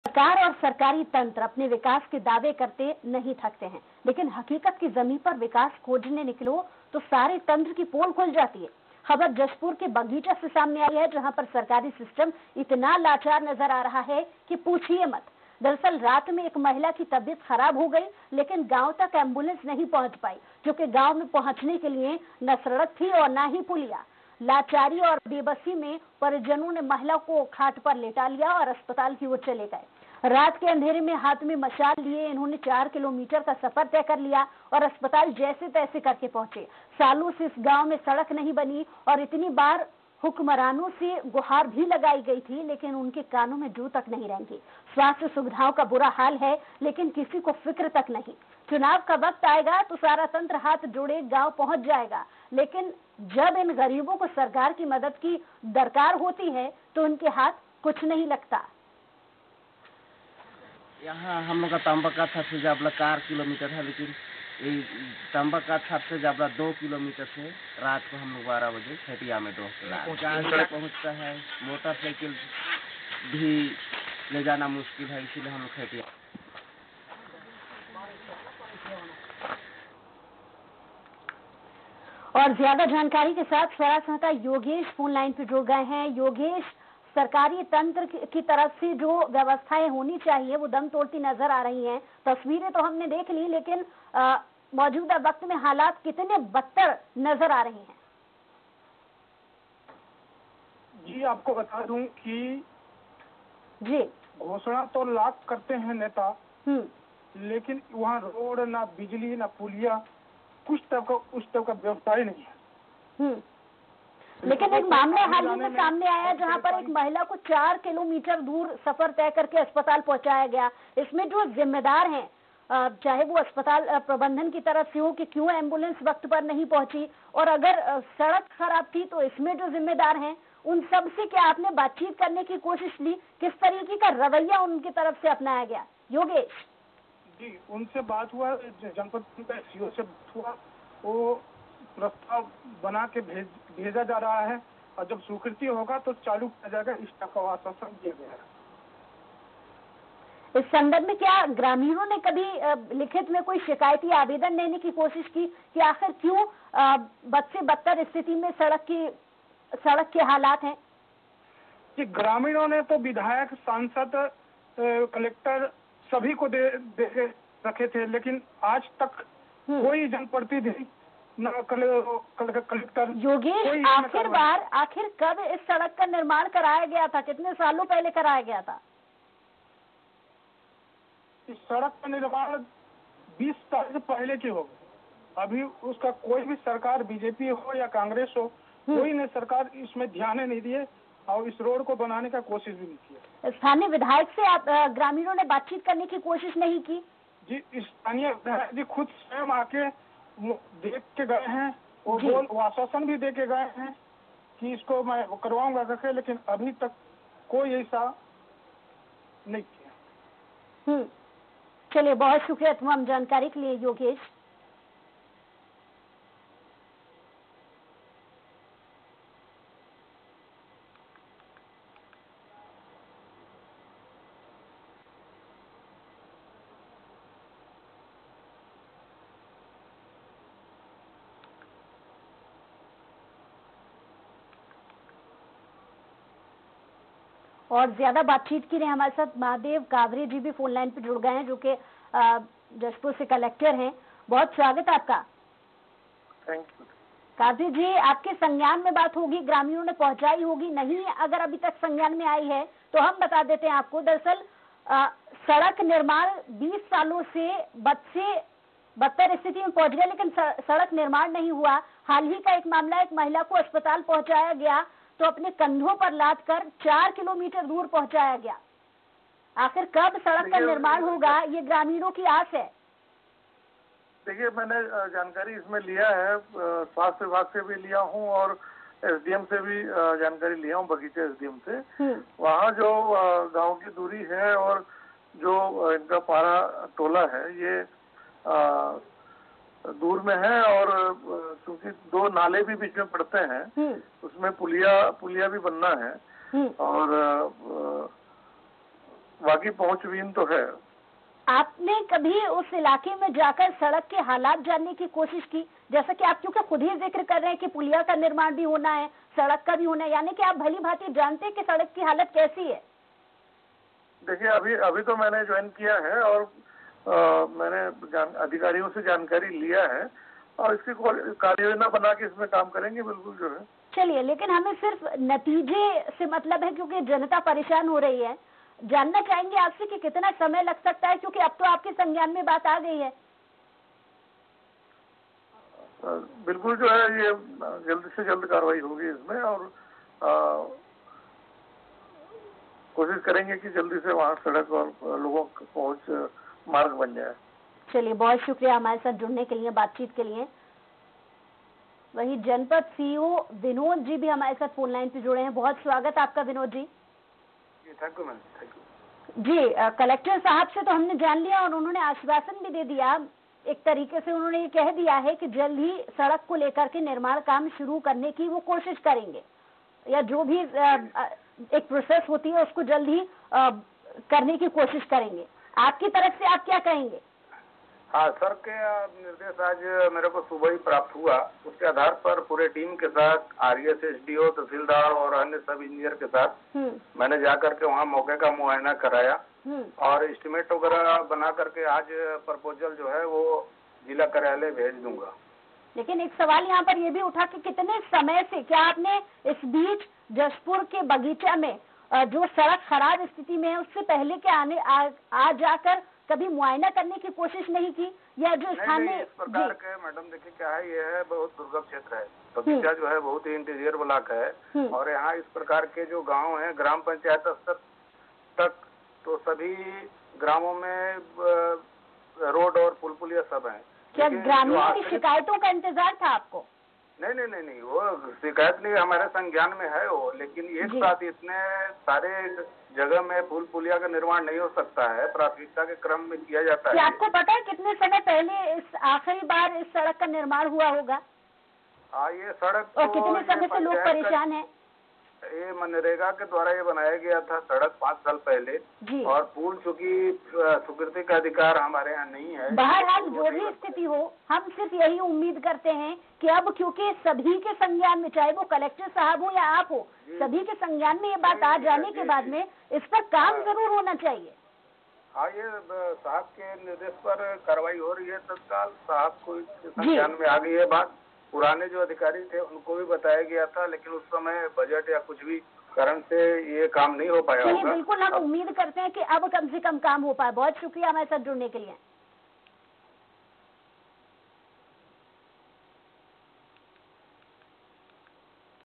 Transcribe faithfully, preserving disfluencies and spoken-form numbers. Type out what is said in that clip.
सरकार और सरकारी तंत्र अपने विकास के दावे करते नहीं थकते हैं, लेकिन हकीकत की जमीन पर विकास खोजने निकलो तो सारे तंत्र की पोल खुल जाती है। खबर जशपुर के बगीचा से सामने आई है, जहां पर सरकारी सिस्टम इतना लाचार नजर आ रहा है कि पूछिए मत। दरअसल रात में एक महिला की तबीयत खराब हो गई, लेकिन गांव तक एम्बुलेंस नहीं पहुंच पाई, जो कि गांव में पहुंचने के लिए न सड़क थी और न ही पुलिया। लाचारी और बेबसी में परिजनों ने महिला को खाट पर लेटा लिया और अस्पताल की ओर चले गए। रात के अंधेरे में हाथ में मशाल लिए इन्होंने चार किलोमीटर का सफर तय कर लिया और अस्पताल जैसे तैसे करके पहुंचे। सालों से इस गांव में सड़क नहीं बनी और इतनी बार हुक्मरानों से गुहार भी लगाई गई थी, लेकिन उनके कानों में जू तक नहीं रेंगी। स्वास्थ्य सुविधाओं का बुरा हाल है, लेकिन किसी को फिक्र तक नहीं। चुनाव का वक्त आएगा तो सारा तंत्र हाथ जोड़े गांव पहुंच जाएगा, लेकिन जब इन गरीबों को सरकार की मदद की दरकार होती है तो उनके हाथ कुछ नहीं लगता। यहाँ हम लोग का तांबा का था से जाबला चार किलोमीटर है, लेकिन ये तांबा का था से जाबला दो किलोमीटर से रात को हम लोग बारह बजे खेतिया में दोस्त पहुँचता है। मोटरसाइकिल भी ले जाना मुश्किल है, इसीलिए हम लोग खेतिया। और ज्यादा जानकारी के साथ स्वराज संवाददाता योगेश फोन लाइन पे जुड़ गए हैं। योगेश, सरकारी तंत्र की तरफ से जो व्यवस्थाएं होनी चाहिए वो दम तोड़ती नजर आ रही हैं। तस्वीरें तो हमने देख ली, लेकिन मौजूदा वक्त में हालात कितने बदतर नजर आ रहे हैं? जी आपको बता दूं कि जी घोषणा तो लाख करते हैं नेता, लेकिन वहाँ रोड ना बिजली ना पुलिया, कुछ तक का उस तक का व्यवस्था ही नहीं है। लेकिन एक मामला हाल ही में सामने आया जहां पर एक महिला को चार किलोमीटर दूर सफर तय करके अस्पताल पहुंचाया गया। इसमें जो जिम्मेदार हैं, चाहे वो अस्पताल प्रबंधन की तरफ से हो कि क्यों एम्बुलेंस वक्त पर नहीं पहुंची, और अगर सड़क खराब थी तो इसमें जो जिम्मेदार हैं उन सब से क्या आपने बातचीत करने की कोशिश ली? किस तरीके का रवैया उनकी तरफ से अपनाया गया? योगेश जी, उनसे बात हुआ, जनपद का सीओ से बात हुआ, वो प्रस्ताव बना के भेज भेजा जा रहा है और जब स्वीकृति होगा तो चालू किया जाएगा, इस तरह का आश्वासन दिया गया है। इस संदर्भ में क्या ग्रामीणों ने कभी लिखित में कोई शिकायती आवेदन देने की कोशिश की कि आखिर क्यों बद से बदतर स्थिति में सड़क की सड़क के हालात हैं? कि ग्रामीणों ने तो विधायक, सांसद, कलेक्टर सभी को दे, दे रखे थे, लेकिन आज तक कोई जनप्रतिनिधि न कलेक्टर। योगेश, आखिर बार आखिर कब इस सड़क का निर्माण कराया गया था? कितने सालों पहले कराया गया था? इस सड़क का निर्माण बीस साल से पहले की हो। अभी उसका कोई भी सरकार, बीजेपी हो या कांग्रेस हो, कोई ने सरकार इसमें ध्यान नहीं दिए और इस रोड को बनाने का कोशिश भी नहीं किया। स्थानीय विधायक से आप ग्रामीणों ने बातचीत करने की कोशिश नहीं की? जी, स्थानीय विधायक जी खुद स्वयं आके देख के गए हैं, वो बोल आश्वासन भी दे के गए हैं कि इसको मैं करवाऊंगा करके, लेकिन अभी तक कोई ऐसा नहीं किया। हम्म चलिए, बहुत शुक्रिया तमाम जानकारी के लिए योगेश। और ज्यादा बातचीत के लिए हमारे साथ महादेव कावरे जी भी फोन लाइन पे जुड़ गए हैं, जो कि जशपुर से कलेक्टर हैं। बहुत स्वागत आपका। Thank you. कावरे जी, आपके संज्ञान में बात होगी, ग्रामीणों ने पहुंचाई होगी, नहीं अगर अभी तक संज्ञान में आई है तो हम बता देते हैं आपको। दरअसल सड़क निर्माण बीस सालों से बद से बदतर स्थिति में पहुंच गया, लेकिन सड़क निर्माण नहीं हुआ। हाल ही का एक मामला, एक महिला को अस्पताल पहुंचाया गया तो अपने कंधों पर लाद कर चार किलोमीटर दूर पहुंचाया गया। आखिर कब सड़क का निर्माण होगा, ये ग्रामीणों की आस है। देखिए, मैंने जानकारी इसमें लिया है, स्वास्थ्य विभाग से भी लिया हूं और एसडीएम से भी जानकारी लिया हूं, बगीचे एसडीएम से। वहाँ जो गांव की दूरी है और जो इनका पारा टोला है, ये दूर में है और क्योंकि दो नाले भी बीच में पड़ते हैं, उसमें पुलिया पुलिया भी बनना है और बाकी पहुंचबीन तो है। आपने कभी उस इलाके में जाकर सड़क के हालात जानने की कोशिश की? जैसा कि आप क्योंकि खुद ही जिक्र कर रहे हैं कि पुलिया का निर्माण भी होना है, सड़क का भी होना है, यानी कि आप भली भांति जानते हैं कि सड़क की हालत कैसी है। देखिए, अभी अभी तो मैंने ज्वाइन किया है और आ, मैंने जान, अधिकारियों से जानकारी लिया है और इसकी कार्य योजना बना के इसमें काम करेंगे बिल्कुल जो है। चलिए, लेकिन हमें सिर्फ नतीजे से मतलब है, क्योंकि जनता परेशान हो रही है। जानना चाहेंगे आपसे कि कितना समय लग सकता है, क्योंकि अब तो आपके संज्ञान में बात आ गई है। बिल्कुल जो है ये जल्द से जल्द कार्रवाई होगी इसमें और आ, कोशिश करेंगे कि जल्दी से वहाँ सड़क और लोगों का पहुँच मार्ग बन जाए। चलिए, बहुत शुक्रिया हमारे साथ जुड़ने के लिए, बातचीत के लिए। वही जनपद सीईओ विनोद जी भी हमारे साथ फोन लाइन पे जुड़े हैं। बहुत स्वागत आपका Vinod ji. Thank you ma'am, thank you जी, कलेक्टर साहब से तो हमने जान लिया और उन्होंने आश्वासन भी दे दिया। एक तरीके से उन्होंने ये कह दिया है कि जल्द ही सड़क को लेकर के निर्माण काम शुरू करने की वो कोशिश करेंगे, या जो भी एक प्रोसेस होती है उसको जल्द ही करने की कोशिश करेंगे। आपकी तरफ से आप क्या कहेंगे? हाँ, सर के निर्देश आज मेरे को सुबह ही प्राप्त हुआ। उसके आधार पर पूरे टीम के साथ आरएस, एसडीओ, तहसीलदार और अन्य सब इंजीनियर के साथ मैंने जाकर के वहाँ मौके का मुआयना कराया और एस्टिमेट वगैरह बना करके आज प्रपोजल जो है वो जिला कार्यालय भेज दूंगा। लेकिन एक सवाल यहाँ पर ये भी उठा कि कितने समय से, क्या आपने इस बीच जशपुर के बगीचा में जो सड़क खराब स्थिति में है उससे पहले के आने आ, आ जाकर कभी मुआयना करने की कोशिश नहीं की? या जो स्थानीय इस प्रकार के मैडम देखिए क्या है, ये है बहुत दुर्गम क्षेत्र है, बगीचा जो है बहुत ही इंटीरियर ब्लॉक है और यहाँ इस प्रकार के जो गांव हैं ग्राम पंचायत स्तर तक तो सभी ग्रामों में रोड और पुल पुलिया सब है। क्या ग्रामीणों की शिकायतों का इंतजार था आपको? नहीं नहीं नहीं नहीं वो शिकायत नहीं, हमारे संज्ञान में है वो, लेकिन एक साथ इतने सारे जगह में पुल पुलिया का निर्माण नहीं हो सकता है, प्राथमिकता के क्रम में किया जाता है। आपको पता है कितने समय पहले इस आखिरी बार इस सड़क का निर्माण हुआ होगा? हाँ, ये सड़क और कितने समय से लोग परेशान हैं? ये मनरेगा के द्वारा ये बनाया गया था सड़क पाँच साल पहले जी। और पुल चूंकि स्वीकृति का अधिकार हमारे यहाँ नहीं है। बहरहाल जो भी स्थिति हो, हम सिर्फ यही उम्मीद करते हैं कि अब क्योंकि सभी के संज्ञान में, चाहे वो कलेक्टर साहब हो या आप हो, सभी के संज्ञान में ये बात आ जाने के बाद में इस पर काम जरूर होना चाहिए। हाँ, ये साहब के निर्देश पर कार्रवाई हो रही है तत्काल, साहब को संज्ञान में आ गई है बात। पुराने जो अधिकारी थे उनको भी बताया गया था, लेकिन उस समय बजट या कुछ भी कारण से ये काम नहीं हो पाया होगा। बिल्कुल, हम उम्मीद करते हैं कि अब कम से कम काम हो पाए। बहुत शुक्रिया हमारे साथ जुड़ने के लिए।